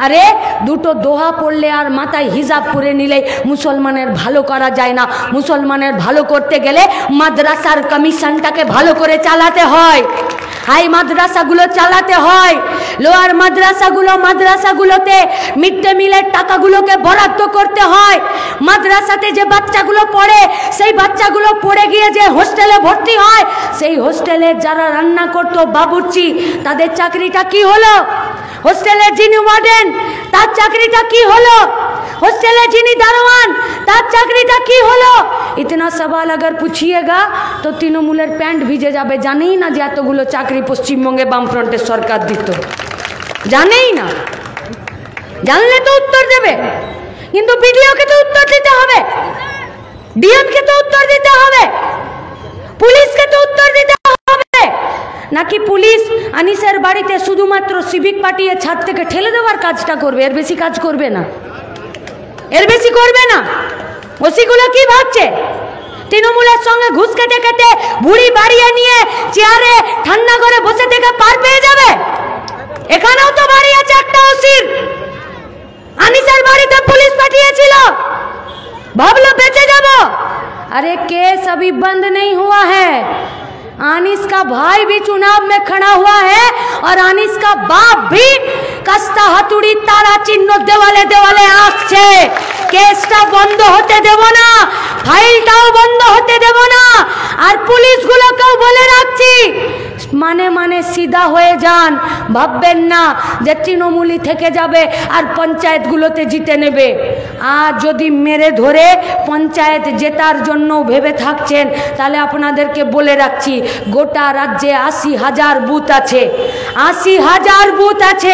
আরে দুটো দোহা পড়লে আর মাথায় হিজাব পরে নিলে মুসলমানের ভালো করা যায় না। মুসলমানের ভালো করতে গেলে মাদ্রাসার কমিশনটাকে ভালো করে চালাতে হয়, হাই মাদ্রাসাগুলো চালাতে হয়, লোয়ার মাদ্রাসাগুলোতে মিড ডে মিলের টাকাগুলোকে বরাদ্দ করতে হয়। মাদ্রাসাতে যে বাচ্চাগুলো পড়ে সেই বাচ্চাগুলো পড়ে গিয়ে যে হোস্টেলে ভর্তি হয়, সেই হোস্টেলে যারা রান্না করতো বাবুর্চি, তাদের চাকরিটা কি হলো? হোস্টেলের যিনি ওয়ার্ডেন তার চাকরিটা কি হলো? হোস্টেলে যিনি দারোয়ান তার চাকরিটা কি হলো? ইতনা সওয়াল अगर पूछिएगा तो তৃণমূলের প্যান্ট ভিজে যাবে। জানেই না যে এতগুলো চাকরি পশ্চিমবঙ্গে বামফ্রন্টের সরকার দিত, জানেই না। জানলে তো উত্তর দেবে, কিন্তু বিডিওকে তো উত্তর দিতে হবে, ডিএমকে তো উত্তর দিতে হবে, পুলিশকে তো উত্তর দিতে হবে। নাকি পুলিশ আনিসের বাড়িতে শুধুমাত্র সিভিক পাঠিয়ে ছাদ থেকে ঠেলে দেওয়ার কাজটা করবে, এর বেশি কাজ করবে না, এর বেশি করবে না। ওসিগুলো কি ভাবছে? তৃণমূলের সঙ্গে ঘুষ কেটে কেটে বুড়ি বাড়িয়ে নিয়ে চেয়ারে ঠান্ডা করে বসে থেকে পার পেয়ে যাবে? এখানেও তো বাড়ি আছে একটা ওসির, আনিসের বাড়িতে পুলিশ পাঠিয়েছিল, ভাবলো বেঁচে যাব। अरे केस अभी बंद नहीं हुआ है, आनिस का भाई भी चुनाव में खड़ा हुआ है और आनिस का बाप भी कस्ता हथुड़ी तारा चिन्ह देवाले देवाले आँखছে। केसটা বন্ধ হতে দেব না, ফাইলটাও বন্ধ হতে দেব না। আর পুলিশগুলোকেও বলে রাখছি, মানে মানে সিধা হয়ে যান, ভাববেন না যে তৃণমূলই থেকে যাবে আর পঞ্চায়েতগুলোতে জিতে নেবে। আর যদি মেরে ধরে পঞ্চায়েত জেতার জন্য ভেবে থাকছেন, তাহলে আপনাদেরকে বলে রাখছি, গোটা রাজ্যে 80,000 বুথ আছে, 80,000 বুথ আছে।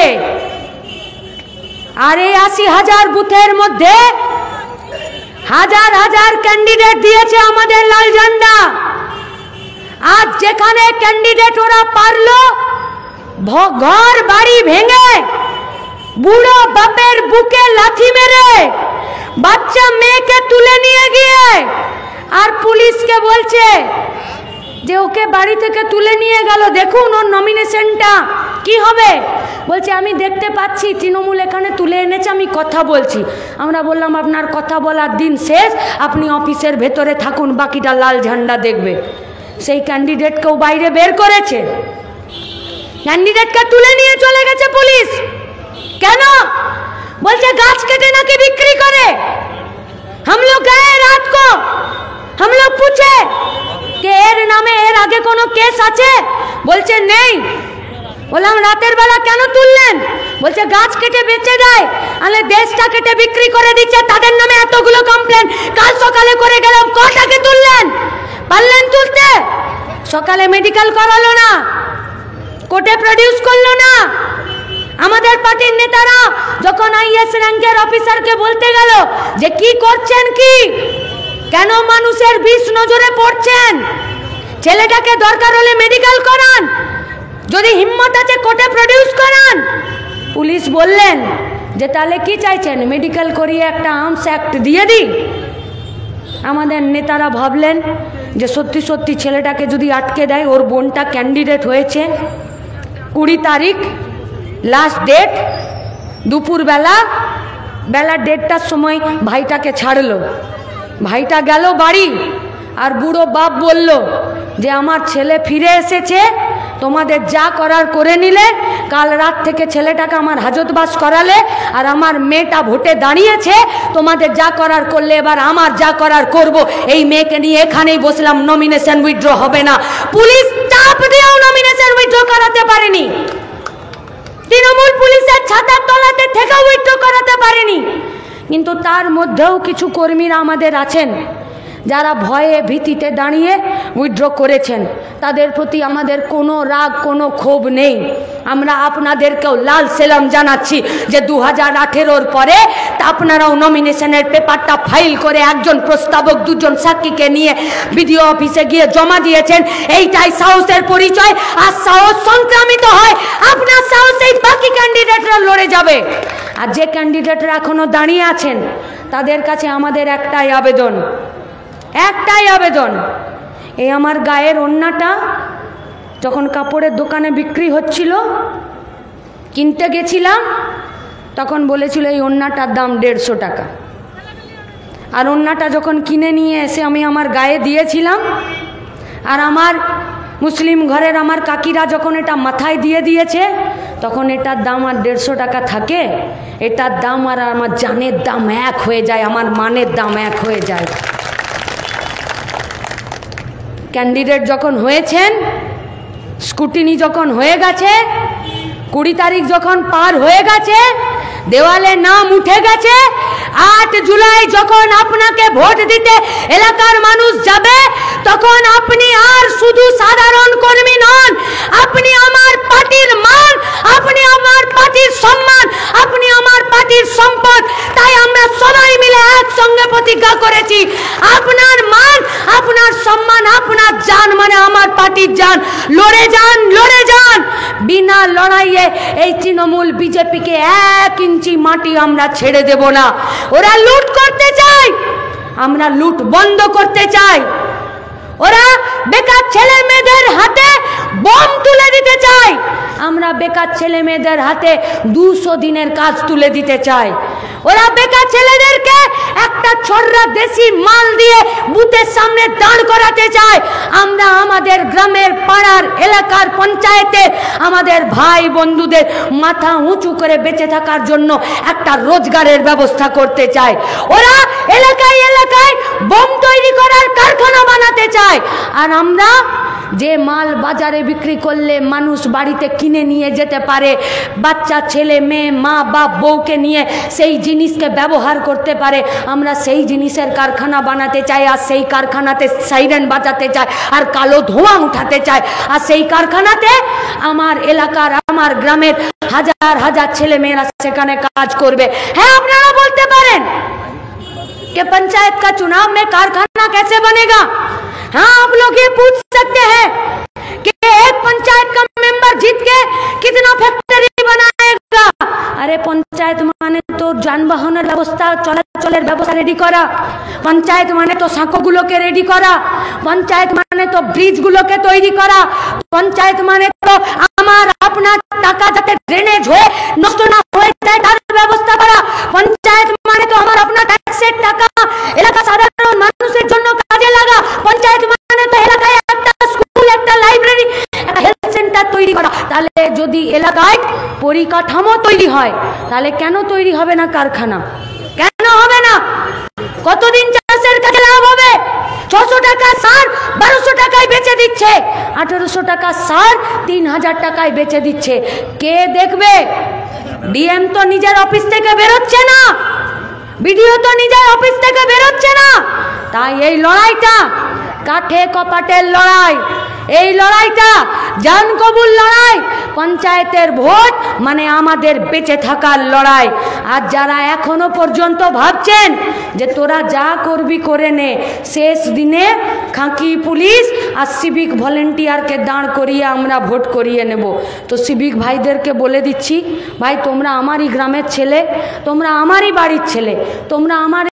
আর এই 80,000 বুথের মধ্যে হাজার হাজার ক্যান্ডিডেট দিয়েছে আমাদের লাল ঝান্ডা। আজ যেখানে ক্যান্ডিডেট ওরা পারলো ঘর বাড়ি ভেঙে, বুড়ো বাপের বুকে লাথি মেরে, বাচ্চা মেয়েকে তুলে নিয়ে গিয়ে আর পুলিশকে বলছে যে ওকে বাড়ি থেকে তুলে নিয়ে গেল, দেখুন ওর নমিনেশনটা কি হবে। বলছে আমি দেখতে পাচ্ছি তৃণমূল এখানে তুলে এনেছে, আমি কথা বলছি। আমরা বললাম আপনার কথা বলার দিন শেষ, আপনি অফিসের ভেতরে থাকুন, বাকিটা লাল ঝান্ডা দেখবে। সেই ক্যান্ডিডেটকেও বাইরে বের করেছে, ক্যান্ডিডেটকে তুলে নিয়ে চলে গেছে পুলিশ। কেন? বলছে গাছ কেটে নাকি বিক্রি করে। हम लोग गए रात को, हम लोग पूछे कि এর নামে এর আগে কোনো কেস আছে? বলছে নেই। বললাম রাতের বেলা কেন তুললেন? বলছে গাছ কেটে বেচে দেয়, আলে দেশটা কেটে বিক্রি করে দিচ্ছে, তাদের নামে এতগুলো কমপ্লেন। কাল সকালে করে গেলাম, কটাকে তুললেন? পারলেন তুলতে? সকালে মেডিকেল করালো না, কোর্টে প্রডিউস করলো না। আমাদের পার্টির নেতারা যখন আইএস র্যাঙ্কের অফিসারকে বলতে গেল যে কি করছেন, কি কেন মানুষের বিষ নজরে পড়ছেন, ছেলেটাকে দরকার হলে মেডিকেল করান, যদি হিম্মত আছে কোর্টে প্রডিউস করান। পুলিশ বললেন যে তাহলে কি চাইছেন, মেডিকেল করিয়ে একটা আর্মস অ্যাক্ট দিয়ে দিই। আমাদের নেতারা ভাবলেন যে সত্যি সত্যি ছেলেটাকে যদি আটকে দেয়, ওর বোনটা ক্যান্ডিডেট হয়েছে, 20 তারিখ লাস্ট ডেট, দুপুরবেলা 1:30টার সময় ভাইটাকে ছাড়লো। ভাইটা গেল বাড়ি, আর বুড়ো বাপ বলল যে আমার ছেলে ফিরে এসেছে, তোমাদের যা করার করে নিলে, কাল রাত থেকে ছেলেটাকে আমার হাজতবাস করালে, আর আমার মেয়েটা ভোটে দাঁড়িয়েছে, তোমাদের যা করার করলে, এবার আমার যা করার করব। এই মেয়েকে নিয়ে এখানেই বসলাম, নমিনেশন উইথড্র হবে না। পুলিশ চাপ দিয়েও নমিনেশন উইথড্র করাতে পারেনি, তৃণমূল পুলিশের ছাতার তলাতে থেকে উইথড্র করাতে পারেনি। কিন্তু তার মধ্যেও কিছু কর্মীরা আমাদের আছেন যারা ভয়ে ভীতিতে দাঁড়িয়ে উইথড্র করেছেন, তাদের প্রতি আমাদের কোনো রাগ কোনো ক্ষোভ নেই। আমরা আপনাদেরকেও লাল সেলাম জানাচ্ছি যে 2018-র পরে আপনারাও নমিনেশনের পেপারটা ফাইল করে একজন প্রস্তাবক 2জন সাক্ষীকে নিয়ে বিডিও অফিসে গিয়ে জমা দিয়েছেন। এইটাই সাহসের পরিচয়। আর সাহস সংক্রামিত হয়, আপনার সাহসেই বাকি ক্যান্ডিডেটরা লড়ে যাবে। আর যে ক্যান্ডিডেটরা এখনো দাঁড়িয়ে আছেন, তাদের কাছে আমাদের একটাই আবেদন, এই আমার গায়ের ওড়নাটা যখন কাপড়ের দোকানে বিক্রি হচ্ছিল, কিনতে গেছিলাম, তখন বলেছিল এই ওড়নাটার দাম 150 টাকা। আর ওড়নাটা যখন কিনে নিয়ে এসে আমি আমার গায়ে দিয়েছিলাম, আর আমার মুসলিম ঘরের আমার কাকিরা যখন এটা মাথায় দিয়ে দিয়েছে, তখন এটার দাম আর 150 টাকা থাকে? এটার দাম আর আমার জানের দাম এক হয়ে যায়, আমার মানের দাম এক হয়ে যায়। ক্যান্ডিডেট যখন হয়েছেন, স্কুটিনি যখন হয়ে গেছে, 20 তারিখ যখন পার হয়ে গেছে, দেওয়ালে নাম উঠে গেছে, 8 জুলাই যখন আপনাকে ভোট দিতে এলাকার মানুষ যাবে, তখন আপনি আর শুধু সাধারণ কর্মী নন, আপনি আমার পার্টির মান, আপনি আমার পার্টির সম্মান, আপনি আমার পার্টির সম্পদ। তাই আমরা সবাই মিলে একসঙ্গে প্রতিজ্ঞা করেছি, আপনার মান, আপনার সম্মান, আপনার জান মানে আমার পার্টির জান। লড়ে যান, লড়ে যান। বিনা লড়াইয়ে এই তৃণমূল বিজেপিকে 1 ইঞ্চি মাটি আমরা ছেড়ে দেব না। ওরা লুট করতে চায়, আমরা লুট বন্ধ করতে চাই। ওরা বেকার ছেলে মেয়েদের হাতে বম তুলে দিতে চায়, আমরা বেকার ছেলে মেয়েদের হাতে 200 দিনের কাজ তুলে দিতে চাই। ওরা বেকার ছেলেদেরকে একটা ছড়রা দেশি মাল দিয়ে বুথের সামনে দাঁড় করাতে চায়। আমরা আমাদের গ্রামের, পাড়ার, এলাকার, পঞ্চায়েতে আমাদের ভাই বন্ধুদের মাথা উঁচু করে বেঁচে থাকার জন্য একটা রোজগারের ব্যবস্থা করতে চায়। ওরা এলাকায় এলাকায় বোম তৈরি করার কারখানা বানাতে চায়। আর আমরা যে মাল বাজারে বিক্রি করলে মানুষ বাড়িতে কিনে নিয়ে যেতে পারে, বাচ্চা ছেলে মেয়ে, মা বাপ, বউকে নিয়ে সেই জিনিসকে ব্যবহার করতে পারে, আমরা সেই জিনিসের কারখানা বানাতে চাই। আর সেই কারখানাতে সাইরেন বাজাতে চাই, আর কালো ধোঁয়া উঠাতে চাই। আর সেই কারখানাতে আমার এলাকার, আমার গ্রামের হাজার হাজার ছেলে মেয়েরা সেখানে কাজ করবে। হ্যাঁ, আপনারা বলতে পারেন कि पंचायत का चुनाव में कारखाना कैसे बनेगा? हाँ, आप लोग ये पूछ सकते हैं कि एक पंचायत का मेंबर जीत के कितना फैक्ट्री बनाएगा। अरे पंचायत माने तो যানবাহনের ব্যবস্থা, চলাচলের ব্যবস্থা রেডি করা, পঞ্চায়েত মানে তো সাঁকোগুলোকে রেডি করা, পঞ্চায়েত মানে তো ব্রিজগুলোকে তৈরি করা, পঞ্চায়েত মানে তো আমার আপনার টাকা যাতে ড্রেনেজ হয়ে নষ্ট না হয়ে যায় তার ব্যবস্থা করা, পঞ্চায়েত মানে তো আমার আপনার ট্যাক্সের টাকা এলাকা সাধারণ মানুষের জন্য কাজে লাগা, পঞ্চায়েত মানে তো এলাকায় একটা স্কুল, একটা লাইব্রেরি, একটা হেলথ সেন্টার তৈরি করা। তাহলে যদি এলাকায় পরিকাঠামো তৈরি হয়, তাহলে কেন তৈরি হবে না কারখানা? কেন হবে না? কতদিন চাষের কাজে লাভ হবে? 600 টাকা সার 1200 টাকায় বেচে দিচ্ছে, 1800 টাকা সার 3000 টাকায় বেচে দিচ্ছে। কে দেখবে? ডিএম তো নিজের অফিস থেকে বেরোচ্ছে না, বিডিও তো নিজের অফিস থেকে বেরোচ্ছে না। তাই এই লড়াইটা কাঠে কপাটের লড়াই, এই লড়াইটা জান কবুল লড়াই। পঞ্চায়েতের ভোট মানে আমাদের বেঁচে থাকার লড়াই। আর যারা এখনো পর্যন্ত ভাবছেন যে তোরা যা করবি করে নে, শেষ দিনে খাঁকি পুলিশ আর সিভিক ভলেন্টিয়ারকে দাঁড় করিয়ে আমরা ভোট করিয়ে নেব, তো সিভিক ভাইদেরকে বলে দিচ্ছি, ভাই তোমরা আমারই গ্রামের ছেলে, তোমরা আমারই বাড়ির ছেলে, তোমরা আমার